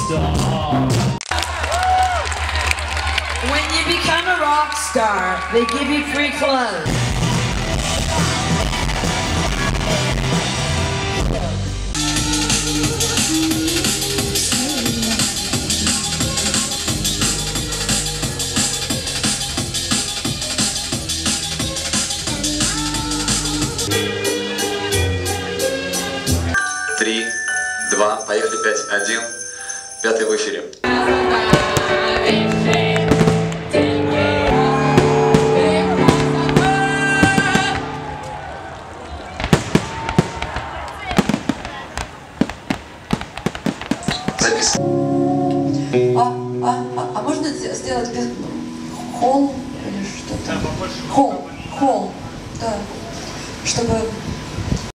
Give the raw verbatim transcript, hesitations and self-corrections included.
When you become a rock star, they give you free clothes. Три, два, поехали, пять, один, пятый в эфире. Запись. А, а, а, а можно сделать без холл или что-то? Холл, холл, да, чтобы